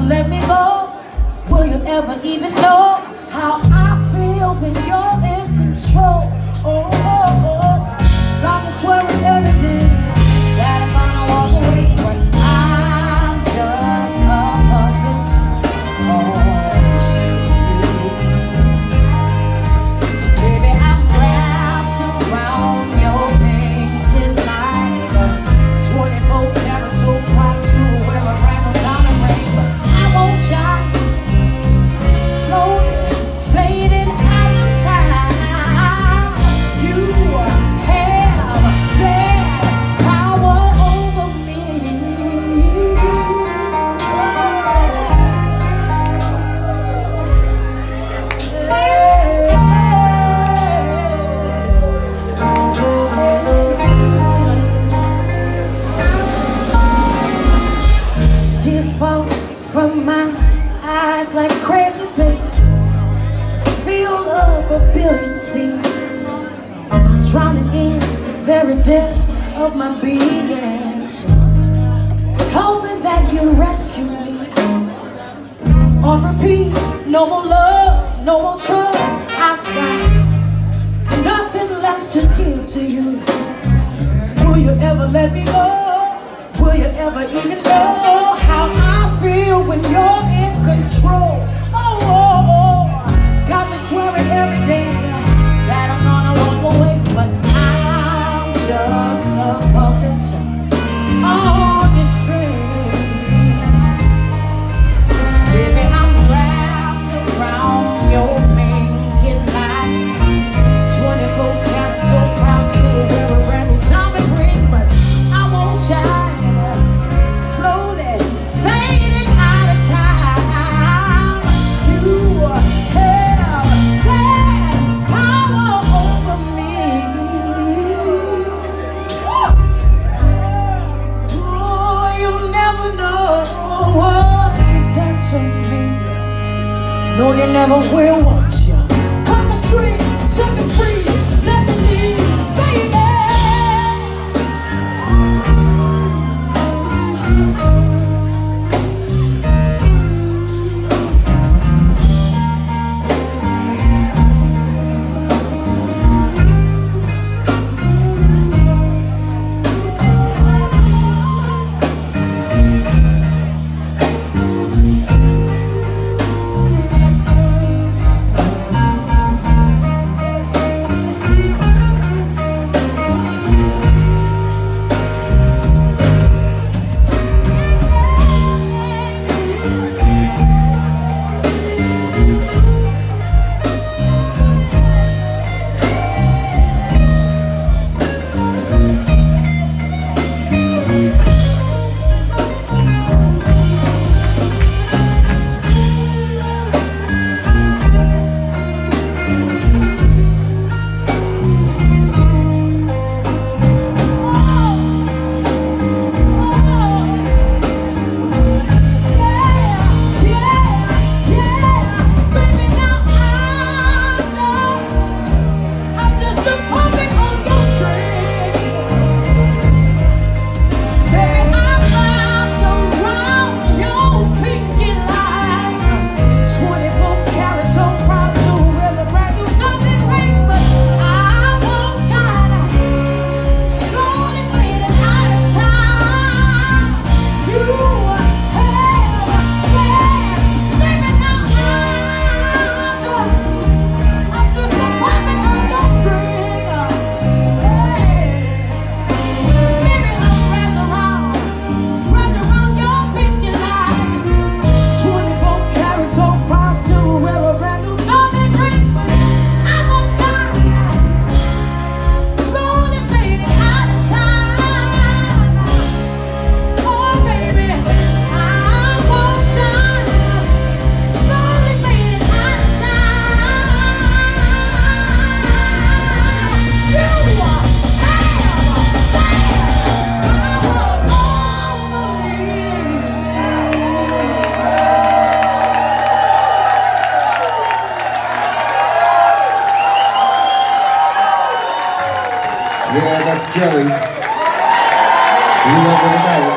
let me go? Will you ever even know how I feel when you're in control? Oh, oh, oh. Got me swearing every day that I'm gonna walk away, but I'm just a puppet on the string. Baby, I'm wrapped around your thinking like a 24 karat so proud to wear a brand new diamond ring, but I won't shine. Slowly fading out of time. You have that power over me. Tears fall from my eyes like crazy, baby. Feel up a billion seas, drowning in the very depths of my being, hoping that you rescue me. On repeat, no more love, no more trust. I've got nothing left to give to you. Will you ever let me go? Will you ever even know how I feel when you're in control? Oh, oh, oh. Got me swearing every day that I'm gonna walk away, but I'm just a puppet on the string. Baby, I'm wrapped around your thinking like 24 karat so proud to wear a brand new diamond ring, but I won't shine. Slowly fading out of time. You have that power over me. Oh, you never know what you've done to me. No, you never will, won't you? Come the streets, set me free, let me leave, baby. Yeah, that's Jelly. We love her tonight.